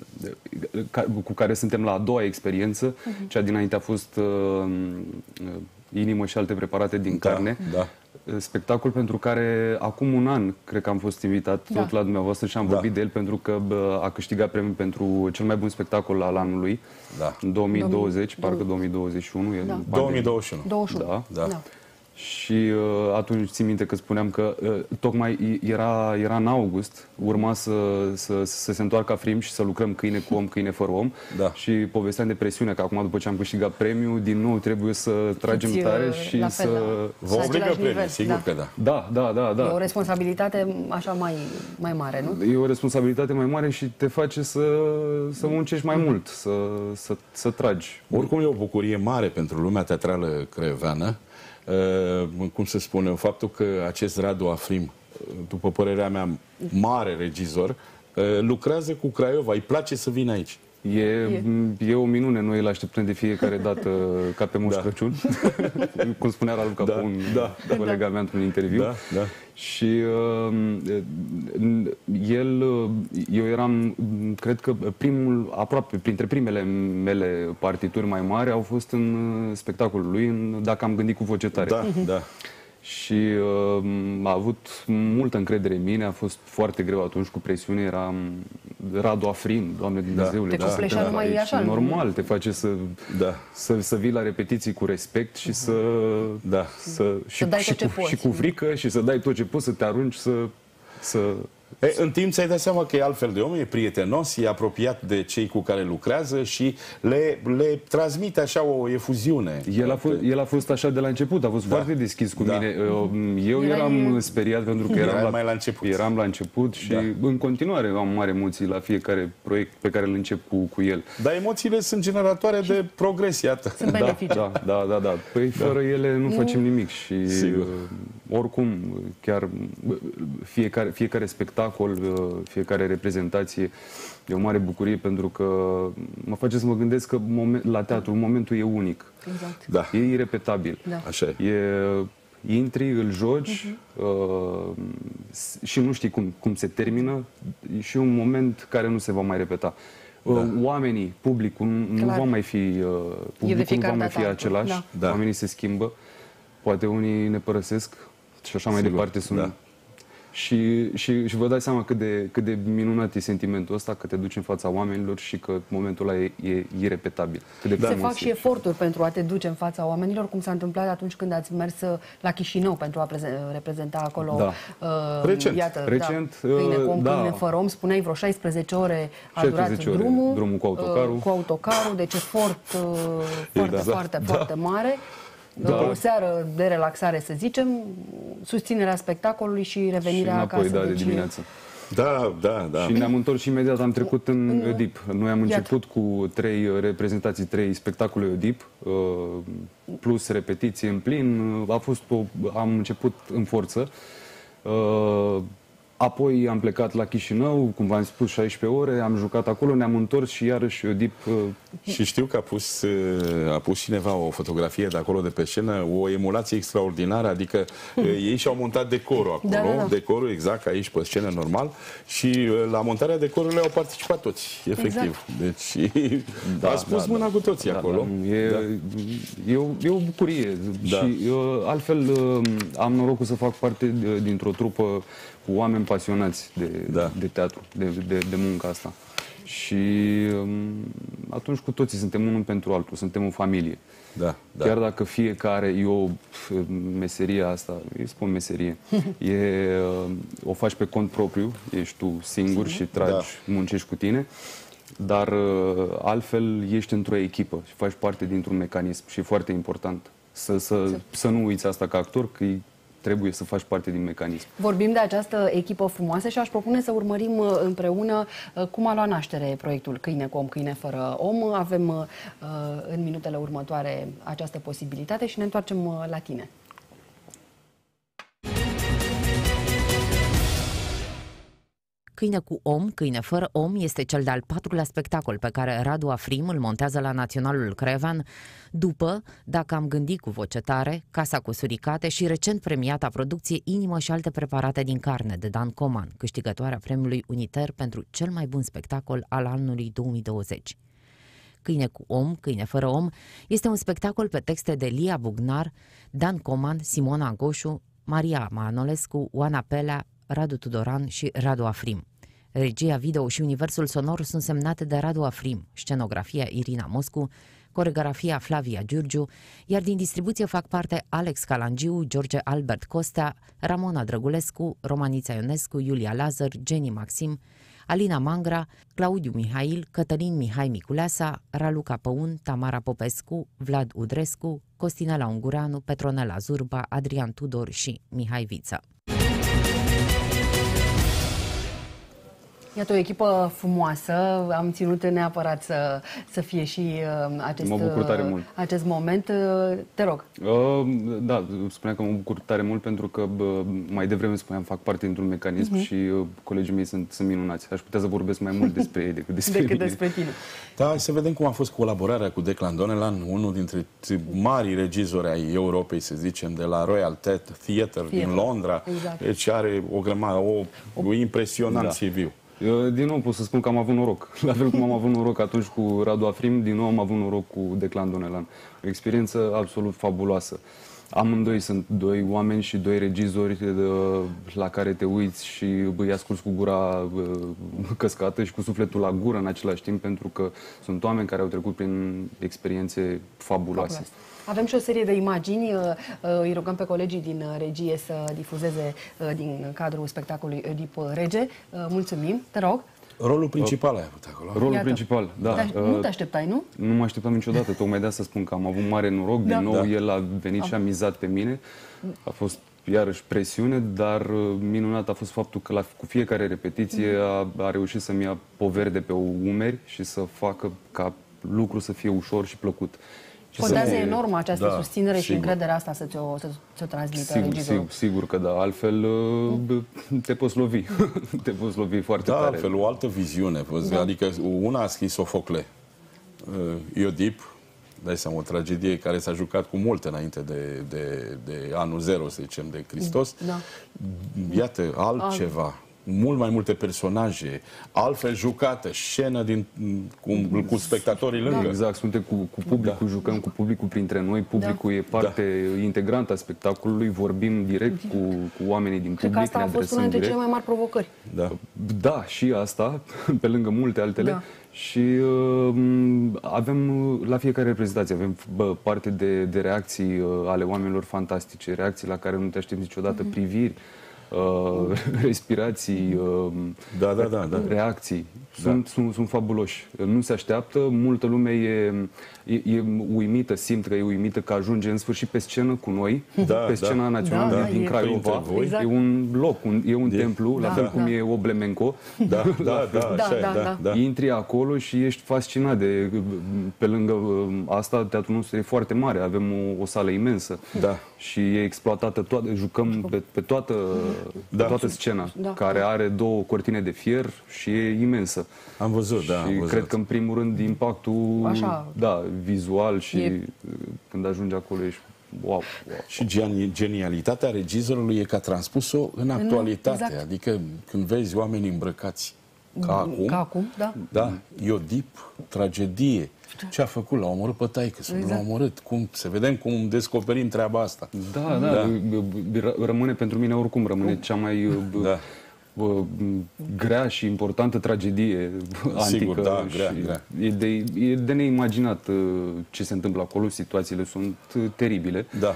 Speaker 8: ca, cu care suntem la a doua experiență, uh-huh. Cea dinainte a fost uh, Inimă și alte preparate din
Speaker 1: da,
Speaker 8: carne.
Speaker 1: Da.
Speaker 8: Spectacol pentru care acum un an cred că am fost invitat da. tot la dumneavoastră și am da. vorbit de el, pentru că bă, a câștigat premiul pentru cel mai bun spectacol al anului,
Speaker 1: da.
Speaker 8: în două mii douăzeci, parcă două mii douăzeci și unu.
Speaker 2: Da.
Speaker 1: două mii douăzeci și unu.
Speaker 2: douăzeci și unu.
Speaker 8: Da.
Speaker 1: Da.
Speaker 2: Da.
Speaker 8: Și uh, atunci țin minte că spuneam că uh, tocmai era, era în august, urma să, să, să se întoarcă Afrim și să lucrăm Câine cu om, câine fără om.
Speaker 1: Da.
Speaker 8: Și povesteam de presiune, că acum după ce am câștigat premiul, din nou trebuie să tragem
Speaker 2: Fiți,
Speaker 8: tare
Speaker 2: uh,
Speaker 8: și
Speaker 2: la
Speaker 8: să...
Speaker 2: fel,
Speaker 1: Vă obligă premiul, sigur
Speaker 2: da.
Speaker 1: că da.
Speaker 8: Da, da, da, da.
Speaker 2: E o responsabilitate așa mai, mai mare, nu?
Speaker 8: E o responsabilitate mai mare și te face să, să muncești mai mult, să, să, să tragi.
Speaker 1: Oricum e o bucurie mare pentru lumea teatrală craioveană. Uh, cum se spune, faptul că acest Radu Afrim, după părerea mea, mare regizor, uh, lucrează cu Craiova, îi place să vină aici.
Speaker 8: E, e. e o minune, noi îl așteptăm de fiecare dată ca pe Moș
Speaker 1: Da.
Speaker 8: Crăciun, cum spunea Ralu Capun,
Speaker 1: Da, da,
Speaker 8: colega mea într-un interviu.
Speaker 1: Da, da.
Speaker 8: Și uh, el, eu eram, cred că primul, aproape, printre primele mele partituri mai mari au fost în spectacolul lui, în Dacă am gândit cu voce tare.
Speaker 1: Da, da.
Speaker 8: Și uh, a avut multă încredere în mine, a fost foarte greu atunci, cu presiune, eram Radu Afrim, Doamne Dumnezeule.
Speaker 2: Te cupleșea numai așa.
Speaker 8: Normal, te face să,
Speaker 1: Da.
Speaker 8: să, să vii la repetiții cu respect și să...
Speaker 1: Da.
Speaker 8: Să, și,
Speaker 2: dai
Speaker 8: și,
Speaker 2: tot ce
Speaker 8: cu,
Speaker 2: poți.
Speaker 8: și cu frică și să dai tot ce poți, să te arunci, să... să
Speaker 1: E, în timp ți-ai dat seama că e altfel de om, e prietenos, e apropiat de cei cu care lucrează și le, le transmite așa o efuziune.
Speaker 8: El a, fost, el a fost așa de la început, a fost
Speaker 1: Da.
Speaker 8: foarte deschis cu
Speaker 1: Da.
Speaker 8: mine. Eu
Speaker 2: Era
Speaker 8: eram
Speaker 2: el-
Speaker 8: speriat pentru că
Speaker 1: Erai
Speaker 8: eram la,
Speaker 1: mai la început.
Speaker 8: eram la început și
Speaker 1: Da.
Speaker 8: în continuare am mari emoții la fiecare proiect pe care îl încep cu, cu el.
Speaker 1: Dar emoțiile sunt generatoare de progres, iată.
Speaker 2: Sunt benefice.
Speaker 8: Da, da, da, da. Păi fără ele nu facem nimic și
Speaker 1: Sigur.
Speaker 8: uh, oricum, chiar uh, fiecare, fiecare spectacol, uh, fiecare reprezentație e o mare bucurie, pentru că mă face să mă gândesc că moment, la teatru momentul e unic.
Speaker 2: Exact.
Speaker 1: Da.
Speaker 8: E irepetabil.
Speaker 2: Da.
Speaker 1: Așa e.
Speaker 8: E, intri, îl joci uh-huh. uh, și nu știi cum, cum se termină, și e un moment care nu se va mai repeta. Uh,
Speaker 1: Da.
Speaker 8: Oamenii, publicul, nu
Speaker 2: Clar.
Speaker 8: va mai fi, uh, publicul nu
Speaker 2: fiecare
Speaker 8: va mai
Speaker 2: dată
Speaker 8: fi
Speaker 2: altul.
Speaker 8: același,
Speaker 2: Da.
Speaker 1: Da.
Speaker 8: oamenii se schimbă, poate unii ne părăsesc și așa mai
Speaker 1: Sigur.
Speaker 8: departe sunt.
Speaker 1: Da.
Speaker 8: Și, și, și vă dați seama cât de, cât de minunat e sentimentul ăsta, că te duci în fața oamenilor și că momentul ăla e, e irepetabil. Cât de
Speaker 2: Se
Speaker 8: frumos
Speaker 2: fac
Speaker 8: e.
Speaker 2: și eforturi pentru a te duce în fața oamenilor, cum s-a întâmplat atunci când ați mers la Chișinău pentru a preze- reprezenta acolo.
Speaker 8: Da.
Speaker 2: Uh,
Speaker 1: Recent.
Speaker 2: Iată,
Speaker 8: Recent,
Speaker 2: da, câine cu om,
Speaker 8: da.
Speaker 2: câine fără om, spuneai vreo șaisprezece ore a durat
Speaker 8: șaisprezece ore,
Speaker 2: drumul.
Speaker 8: drumul cu autocarul.
Speaker 2: Uh, cu autocarul, deci efort uh, foarte,
Speaker 1: da.
Speaker 2: foarte,
Speaker 1: Da.
Speaker 2: foarte mare.
Speaker 8: Da.
Speaker 2: O seară de relaxare, să zicem, susținerea spectacolului și revenirea
Speaker 8: și înapoi,
Speaker 2: acasă.
Speaker 8: da, de
Speaker 2: deci,
Speaker 8: dimineață.
Speaker 1: Da, da, da.
Speaker 8: Și ne-am întors și imediat, am trecut în, în Oedip. Noi am
Speaker 2: Iată.
Speaker 8: început cu trei reprezentații, trei spectacole Oedip, uh, plus repetiție în plin. A fost o, am început în forță. Uh, Apoi am plecat la Chișinău, cum v-am spus, șaisprezece ore, am jucat acolo, ne-am întors și iarăși Iodip...
Speaker 1: Și știu că a pus, a pus cineva o fotografie de acolo de pe scenă, o emulație extraordinară, adică ei și-au montat decorul acolo,
Speaker 2: da, da, da.
Speaker 1: decorul exact aici pe scenă normal și la montarea decorului au participat toți, efectiv. Exact. Deci da, a spus da, mâna da. cu toții da, acolo.
Speaker 8: Da, e, da. E, o, e o bucurie da. și altfel am norocul să fac parte dintr-o trupă cu oameni pasionați de, da. de teatru, de, de, de munca asta. Și atunci cu toții suntem unul pentru altul, suntem o familie.
Speaker 1: Da, da.
Speaker 8: Chiar dacă fiecare, eu, meseria asta, îi spun meserie, e, o faci pe cont propriu, ești tu singur și tragi, da. muncești cu tine, dar altfel ești într-o echipă și faci parte dintr-un mecanism și e foarte important să, să, să nu uiți asta ca actor, că trebuie să faci parte din mecanism.
Speaker 2: Vorbim de această echipă frumoasă și aș propune să urmărim împreună cum a luat naștere proiectul Câine cu om, câine fără om. Avem în minutele următoare această posibilitate și ne întoarcem la tine.
Speaker 9: Câine cu om, câine fără om este cel de-al patrulea spectacol pe care Radu Afrim îl montează la Naționalul Craiovean, după Dacă am gândit cu voce tare, Casa cu suricate și recent premiata producție Inimă și alte preparate din carne de Dan Coman, câștigătoarea premiului Uniter pentru cel mai bun spectacol al anului două mii douăzeci. Câine cu om, câine fără om este un spectacol pe texte de Lia Bugnar, Dan Coman, Simona Goșu, Maria Manolescu, Oana Pelea, Radu Tudoran și Radu Afrim. Regia video și universul sonor sunt semnate de Radu Afrim, scenografia Irina Moscu, coreografia Flavia Giurgiu, iar din distribuție fac parte Alex Calangiu, George Albert Costea, Ramona Drăgulescu, Romanița Ionescu, Iulia Lazar, Jenny Maxim, Alina Mangra, Claudiu Mihail, Cătălin Mihai Miculeasa, Raluca Păun, Tamara Popescu, Vlad Udrescu, Costinela Ungureanu, Petronela Zurba, Adrian Tudor și Mihai Viță.
Speaker 2: Iată o echipă frumoasă, am ținut neapărat să, să fie și uh, acest,
Speaker 8: mă bucur tare mult.
Speaker 2: acest moment. Uh, te rog.
Speaker 8: Uh, da, spuneam că mă bucur tare mult pentru că uh, mai devreme spuneam, fac parte dintr-un mecanism uh-huh. și uh, colegii mei sunt, sunt minunați. Aș putea să vorbesc mai mult despre ei decât despre
Speaker 2: decât
Speaker 8: mine.
Speaker 2: despre tine.
Speaker 1: Da, hai să vedem cum a fost colaborarea cu Declan Donnellan, unul dintre marii regizori ai Europei, să zicem, de la Royal Theatre Theatre din Londra. Exact. Deci are o grămadă, o, o impresionant da. C V.
Speaker 8: Eu, din nou pot să spun că am avut noroc. La fel cum am avut noroc atunci cu Radu Afrim, din nou am avut noroc cu Declan Donnellan. O experiență absolut fabuloasă. Amândoi sunt doi oameni și doi regizori de, la care te uiți și îi asculți cu gura căscată și cu sufletul la gură în același timp, pentru că sunt oameni care au trecut prin experiențe fabuloase. Fabuloase.
Speaker 2: Avem și o serie de imagini, îi rugăm pe colegii din regie să difuzeze din cadrul spectacolului Oedip Rege. Mulțumim, te rog.
Speaker 1: Rolul principal ai avut acolo.
Speaker 8: Rolul Iată. principal, da.
Speaker 2: Te nu te așteptai, nu?
Speaker 8: Nu mă așteptam niciodată, tocmai de asta spun că am avut mare noroc. Da. Din nou, da. el a venit și a mizat pe mine. A fost iarăși presiune, dar minunat a fost faptul că la, cu fiecare repetiție a, a reușit să-mi ia poveri de pe umeri și să facă ca lucru să fie ușor și plăcut.
Speaker 2: Contează enorm această da, susținere sigur. și încrederea asta să ți-o să, să transmită
Speaker 8: sigur,
Speaker 2: regizorul.
Speaker 8: Sigur, sigur că da, altfel mm. te poți lovi. te poți lovi foarte
Speaker 1: da,
Speaker 8: tare.
Speaker 1: Da, altfel, o altă viziune. Da. Adică una a scris Sofocle. Iodip, dai seama, o tragedie care s-a jucat cu multe înainte de, de, de anul zero, să zicem, de Hristos. Da. Iată, altceva. Alt. Mult mai multe personaje, altfel jucată, scenă din, cu, cu spectatorii lângă.
Speaker 8: Da. Exact, suntem cu, cu publicul, da. jucăm cu publicul printre noi, publicul da. e parte da. integrantă a spectacolului, vorbim direct cu, cu oamenii din
Speaker 2: Cred
Speaker 8: public,
Speaker 2: că asta a fost una dintre cele mai mari provocări.
Speaker 8: Da, da și asta, pe lângă multe altele. Da. Și uh, avem, la fiecare reprezentație, avem bă, parte de, de reacții uh, ale oamenilor fantastice, reacții la care nu te aștepți niciodată, mm-hmm. priviri, Uh, respirații, uh,
Speaker 1: da, da, da, da.
Speaker 8: reacții. Sunt, da. sunt, sunt fabuloși. Nu se așteaptă, multă lume e, e, e uimită, simt că e uimită că ajunge în sfârșit pe scenă cu noi,
Speaker 1: da,
Speaker 8: pe scena
Speaker 1: da.
Speaker 8: națională
Speaker 1: da,
Speaker 8: din
Speaker 1: da.
Speaker 8: Craiova.
Speaker 2: Exact.
Speaker 8: E un loc, un, e un e, templu,
Speaker 2: da,
Speaker 8: la fel
Speaker 2: da.
Speaker 8: cum e Oblemenco.
Speaker 1: Da, da, da, da,
Speaker 2: da, da, da,
Speaker 1: da.
Speaker 8: Intri acolo și ești fascinat de, pe lângă asta, teatrul nostru e foarte mare, avem o, o sală imensă.
Speaker 1: Da.
Speaker 8: și e exploatată toată, jucăm pe, pe toată,
Speaker 1: Da.
Speaker 8: pe toată scena,
Speaker 2: Da.
Speaker 8: care are două cortine de fier și e imensă.
Speaker 1: Am văzut, da,
Speaker 8: Și
Speaker 1: am văzut.
Speaker 8: cred că în primul rând impactul
Speaker 2: Așa.
Speaker 8: da, vizual și
Speaker 2: E-
Speaker 8: când ajungi acolo ești wow, wow.
Speaker 1: Și geni- genialitatea regizorului e că a transpus-o în actualitate.
Speaker 2: exact.
Speaker 1: Adică când vezi oameni îmbrăcați ca acum,
Speaker 2: Ca acum, da.
Speaker 1: da, Iodip, tragedie. Ce a făcut? L-a omorât pe taică-su,
Speaker 2: Exact.
Speaker 1: l-a omorât. Cum, să vedem cum descoperim treaba asta.
Speaker 8: Da, da,
Speaker 1: Da.
Speaker 8: da. Rămâne pentru mine oricum, rămâne cea mai
Speaker 1: Da.
Speaker 8: bă, grea și importantă tragedie antică.
Speaker 1: da, grea,
Speaker 8: și
Speaker 1: grea.
Speaker 8: E, de, e de neimaginat uh, ce se întâmplă acolo, situațiile sunt uh, teribile.
Speaker 1: Da.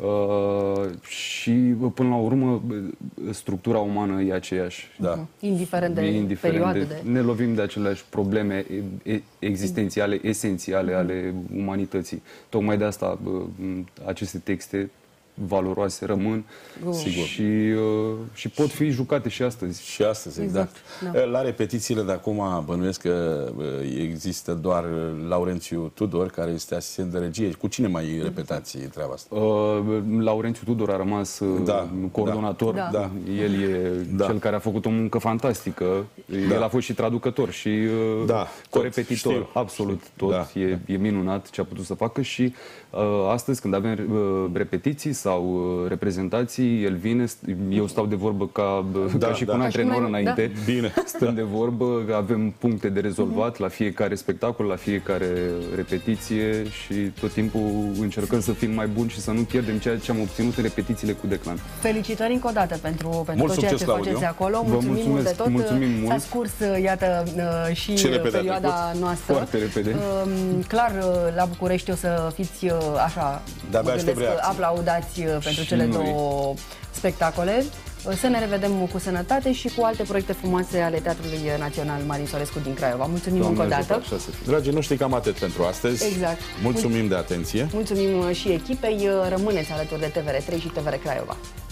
Speaker 8: Uh, și bă, până la urmă bă, structura umană e aceeași.
Speaker 1: Da.
Speaker 2: Indiferent de
Speaker 8: E indiferent
Speaker 2: perioadă
Speaker 8: de,
Speaker 2: de...
Speaker 8: Ne lovim de aceleași probleme e- e- existențiale, esențiale ale umanității. Tocmai de asta bă, aceste texte valoroase rămân
Speaker 1: Sigur.
Speaker 8: și, uh, și pot fi jucate și astăzi.
Speaker 1: Și astăzi, exact.
Speaker 2: Exact, da.
Speaker 1: La repetițiile de acum bănuiesc că uh, există doar Laurențiu Tudor, care este asistent de regie. Cu cine mai repetați treaba asta?
Speaker 8: Uh, Laurențiu Tudor a rămas uh,
Speaker 1: Da,
Speaker 8: coordonator.
Speaker 2: da.
Speaker 1: Da.
Speaker 8: El e
Speaker 1: Da.
Speaker 8: cel care a făcut o muncă fantastică.
Speaker 1: Da.
Speaker 8: El a fost și traducător și uh,
Speaker 1: Da,
Speaker 8: corepetitor.
Speaker 1: tot, știu.
Speaker 8: Absolut tot.
Speaker 1: Da.
Speaker 8: E, e minunat ce a putut să facă și uh, astăzi când avem uh, repetiții sau uh, reprezentații, el vine, st- eu stau de vorbă ca,
Speaker 1: Da,
Speaker 8: ca și
Speaker 1: da.
Speaker 8: cu un
Speaker 2: Ca și
Speaker 8: antrenor
Speaker 2: noi,
Speaker 8: înainte.
Speaker 1: da. Bine.
Speaker 8: Stăm de vorbă, avem puncte de rezolvat la fiecare spectacol, la fiecare repetiție și tot timpul încercăm să fim mai buni și să nu pierdem ceea ce am obținut în repetițiile cu Declan.
Speaker 2: Felicitări încă o dată pentru, pentru
Speaker 1: Mult
Speaker 2: tot ceea ce
Speaker 1: succes, Claudiu.
Speaker 2: faceți acolo.
Speaker 8: Vă
Speaker 2: Mulțumim mult de
Speaker 8: mulțumesc,
Speaker 2: tot.
Speaker 8: mulțumim
Speaker 2: S-a
Speaker 8: mult.
Speaker 2: scurs, iată, și
Speaker 1: Ce repede a
Speaker 2: perioada
Speaker 1: trecut.
Speaker 2: noastră.
Speaker 8: Foarte repede.
Speaker 2: Um, Clar, la București o să fiți așa,
Speaker 1: De-abia
Speaker 2: mă
Speaker 1: aștept
Speaker 2: gândesc că
Speaker 1: reacții.
Speaker 2: aplaudați pentru
Speaker 8: Și
Speaker 2: cele
Speaker 8: noi.
Speaker 2: două spectacole. Să ne revedem cu sănătate și cu alte proiecte frumoase ale Teatrului Național Marin Sorescu din Craiova. Mulțumim
Speaker 8: Doamne
Speaker 2: încă o
Speaker 8: ajută,
Speaker 2: dată.
Speaker 8: așa să fie.
Speaker 1: Dragii noștri, cam atât pentru astăzi.
Speaker 2: Exact.
Speaker 1: Mulțumim de atenție.
Speaker 2: Mulțumim și echipei. Rămâneți alături de T V R trei și T V R Craiova.